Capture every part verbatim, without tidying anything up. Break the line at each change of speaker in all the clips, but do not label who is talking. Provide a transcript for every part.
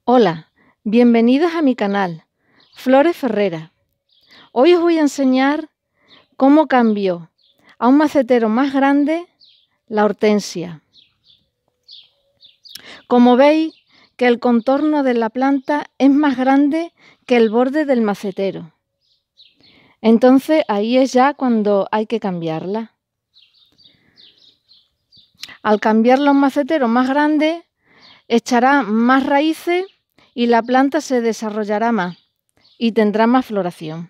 Hola, bienvenidos a mi canal, Flores Ferrera. Hoy os voy a enseñar cómo cambio a un macetero más grande la hortensia. Como veis que el contorno de la planta es más grande que el borde del macetero. Entonces ahí es ya cuando hay que cambiarla. Al cambiarla a un macetero más grande, echará más raíces y la planta se desarrollará más y tendrá más floración.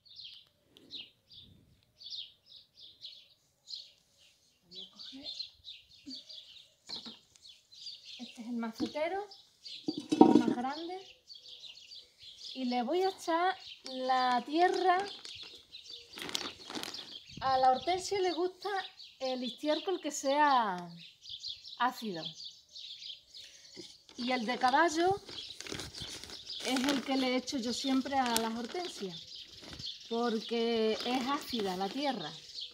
Este es el macetero más grande y le voy a echar la tierra. A la hortensia le gusta el estiércol que sea ácido y el de caballo es el que le echo yo siempre a las hortensias porque es ácida la tierra.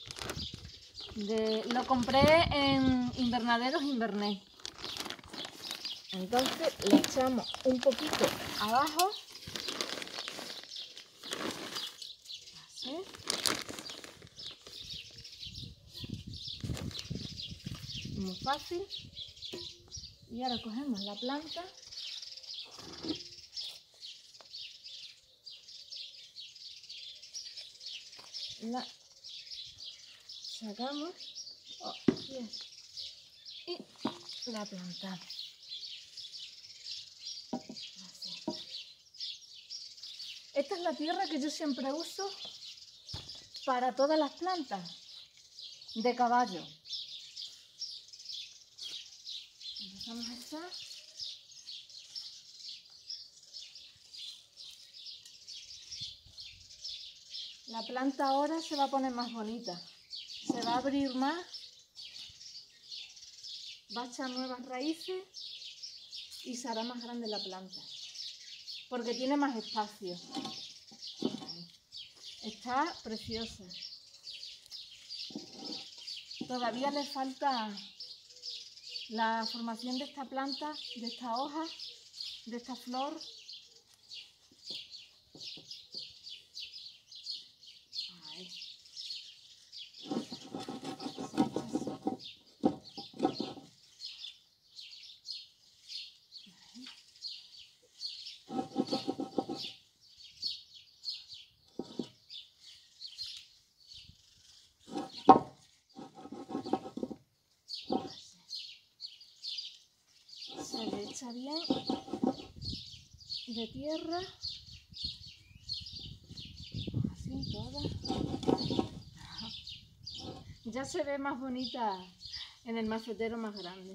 De, lo compré en invernaderos Inverness. Entonces le echamos un poquito abajo, así. Muy fácil. Y ahora cogemos la planta la sacamos oh, bien, y la plantamos. Así. Esta es la tierra que yo siempre uso para todas las plantas de caballo. Empezamos a echar. La planta ahora se va a poner más bonita, se va a abrir más, va a echar nuevas raíces y se hará más grande la planta, porque tiene más espacio. Está preciosa. Todavía le falta la formación de esta planta, de esta hoja, de esta flor. Ahí. Se le echa bien de tierra, así toda. Ya se ve más bonita en el macetero más grande.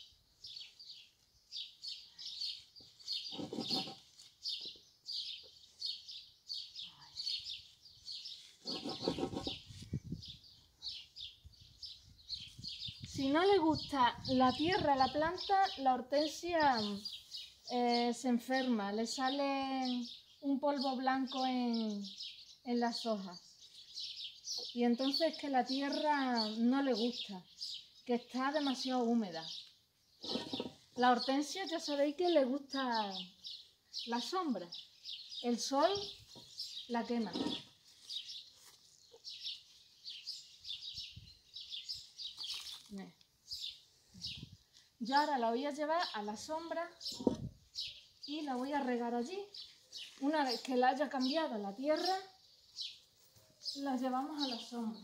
Si no le gusta la tierra a la planta, la hortensia eh, se enferma, le sale un polvo blanco en, en las hojas. Y entonces que la tierra no le gusta, que está demasiado húmeda. La hortensia ya sabéis que le gusta la sombra, el sol la quema. Yo ahora la voy a llevar a la sombra y la voy a regar allí. Una vez que la haya cambiado la tierra, la llevamos a la sombra.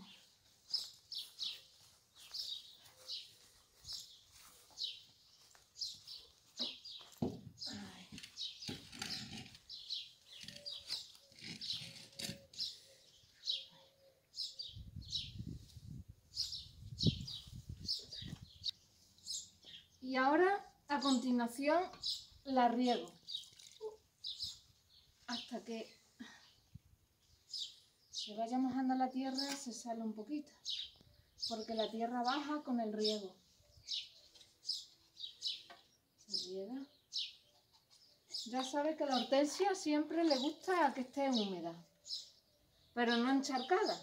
Y ahora, a continuación, la riego hasta que se vaya mojando la tierra, se sale un poquito, porque la tierra baja con el riego. Se riega. Ya sabe que la hortensia siempre le gusta que esté húmeda, pero no encharcada.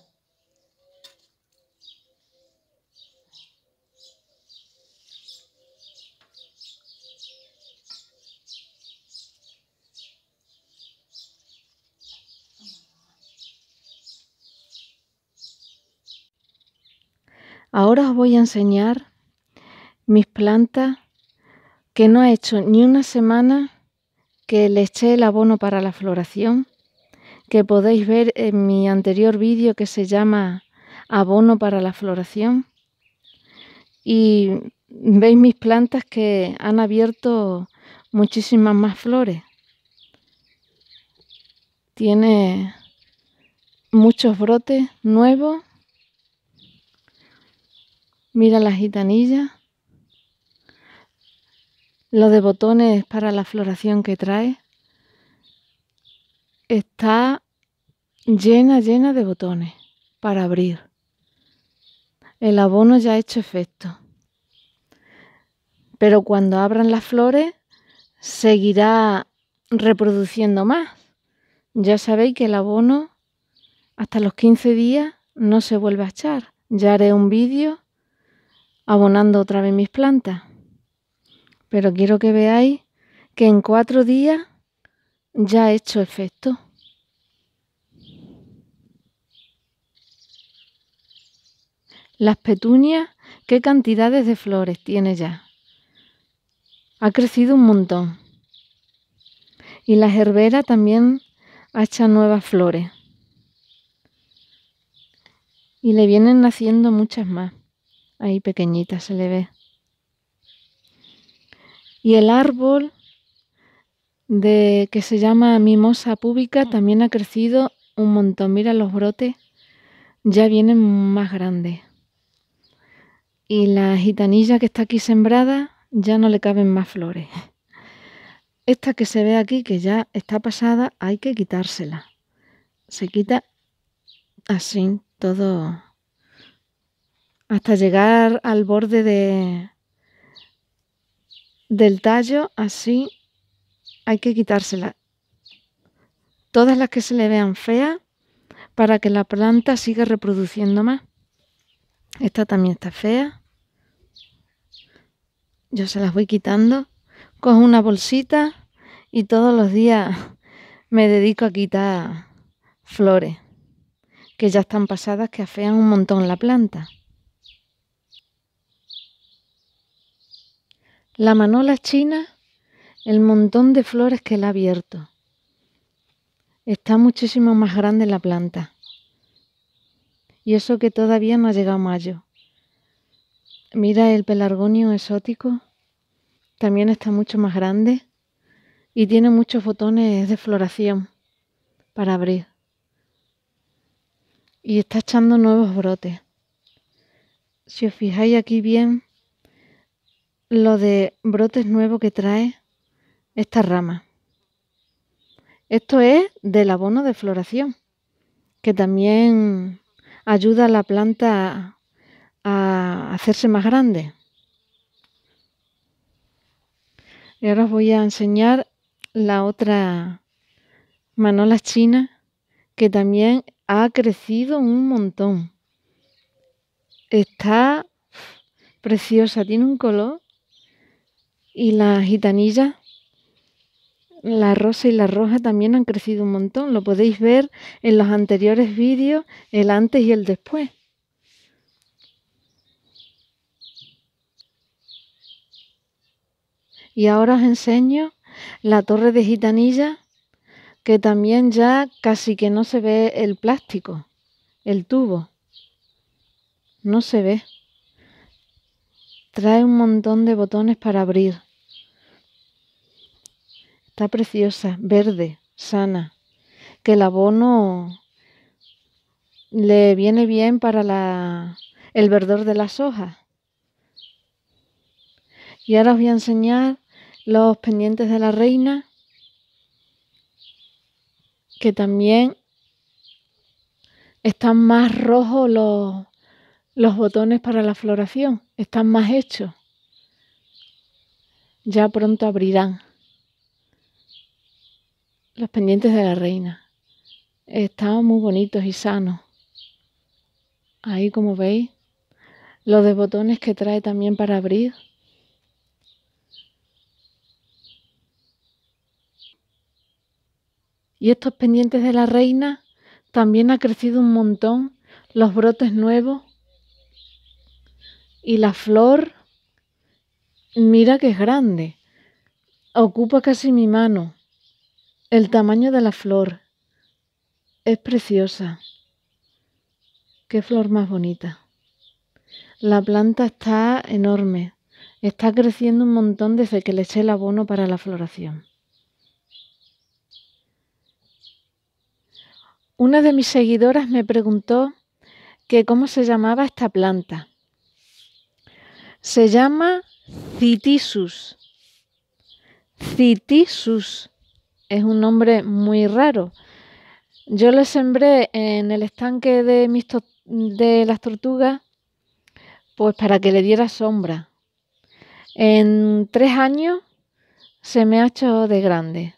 Ahora os voy a enseñar mis plantas que no he hecho ni una semana que le eché el abono para la floración, que podéis ver en mi anterior vídeo que se llama abono para la floración. Y veis mis plantas que han abierto muchísimas más flores. Tiene muchos brotes nuevos. Mira la gitanilla. Los de botones para la floración que trae. Está llena, llena de botones para abrir. El abono ya ha hecho efecto. Pero cuando abran las flores, seguirá reproduciendo más. Ya sabéis que el abono hasta los quince días no se vuelve a echar. Ya haré un vídeo abonando otra vez mis plantas. Pero quiero que veáis que en cuatro días ya ha hecho efecto. Las petunias, ¿qué cantidades de flores tiene ya? Ha crecido un montón. Y la gerbera también ha echado nuevas flores. Y le vienen naciendo muchas más. Ahí pequeñitas se le ve. Y el árbol de que se llama mimosa púbica también ha crecido un montón. Mira los brotes, ya vienen más grandes. Y la gitanilla que está aquí sembrada, ya no le caben más flores. Esta que se ve aquí, que ya está pasada, hay que quitársela. Se quita así, todo, hasta llegar al borde de, del tallo, así, hay que quitársela. Todas las que se le vean feas, para que la planta siga reproduciendo más. Esta también está fea. Yo se las voy quitando. Cojo una bolsita y todos los días me dedico a quitar flores que ya están pasadas, que afean un montón la planta. La manola china, el montón de flores que la ha abierto. Está muchísimo más grande la planta. Y eso que todavía no ha llegado mayo. Mira el pelargonio exótico. También está mucho más grande. Y tiene muchos botones de floración para abrir. Y está echando nuevos brotes. Si os fijáis aquí bien, lo de brotes nuevos que trae esta rama. Esto es del abono de floración, que también ayuda a la planta a hacerse más grande. Y ahora os voy a enseñar la otra manola china, que también ha crecido un montón. Está preciosa, tiene un color. Y la gitanilla, la rosa y la roja también han crecido un montón. Lo podéis ver en los anteriores vídeos, el antes y el después. Y ahora os enseño la torre de gitanilla, que también ya casi que no se ve el plástico, el tubo. No se ve. Trae un montón de botones para abrir. Está preciosa, verde, sana. Que el abono le viene bien para la, el verdor de las hojas. Y ahora os voy a enseñar los pendientes de la reina, que también están más rojos los, los botones para la floración. Están más hechos. Ya pronto abrirán. Los pendientes de la reina. Están muy bonitos y sanos. Ahí, como veis, los de botones que trae también para abrir. Y estos pendientes de la reina también ha crecido un montón. Los brotes nuevos. y la flor, mira que es grande, ocupa casi mi mano, el tamaño de la flor, es preciosa. Qué flor más bonita. La planta está enorme, está creciendo un montón desde que le eché el abono para la floración. Una de mis seguidoras me preguntó que cómo se llamaba esta planta. Se llama Citisus. Citisus es un nombre muy raro. Yo le sembré en el estanque de, mis de las tortugas, pues para que le diera sombra. En tres años se me ha hecho de grande.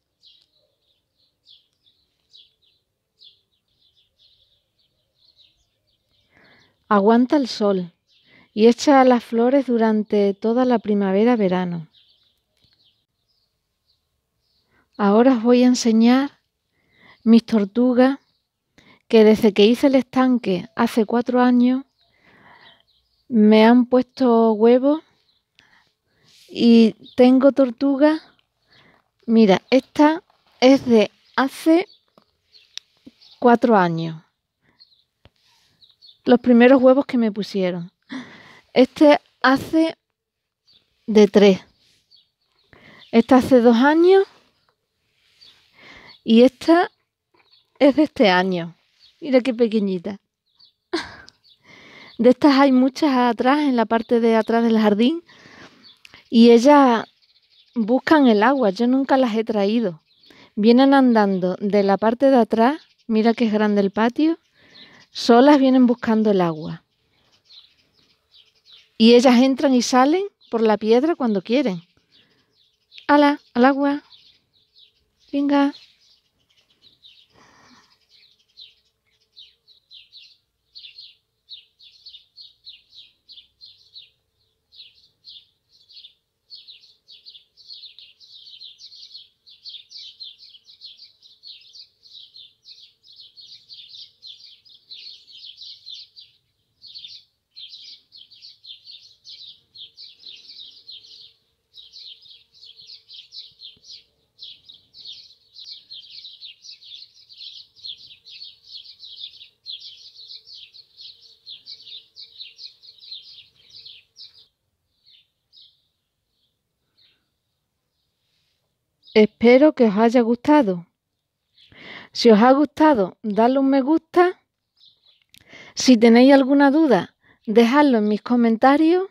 Aguanta el sol y echa las flores durante toda la primavera-verano. Ahora os voy a enseñar mis tortugas que desde que hice el estanque hace cuatro años me han puesto huevos y tengo tortugas. Mira, esta es de hace cuatro años. Los primeros huevos que me pusieron. Este hace de tres. Esta hace dos años. Y esta es de este año. Mira qué pequeñita. De estas hay muchas atrás, en la parte de atrás del jardín. Y ellas buscan el agua. Yo nunca las he traído. Vienen andando de la parte de atrás. Mira que es grande el patio. Solas vienen buscando el agua. Y ellas entran y salen por la piedra cuando quieren. ¡Hala! ¡Al agua! Venga. Espero que os haya gustado. Si os ha gustado, dadle un me gusta. Si tenéis alguna duda, dejadlo en mis comentarios.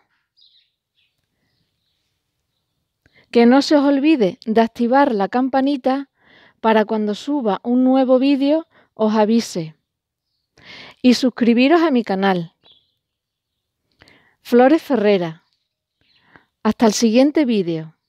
Que no se os olvide de activar la campanita para cuando suba un nuevo vídeo os avise. Y suscribiros a mi canal. Flores Ferrera. Hasta el siguiente vídeo.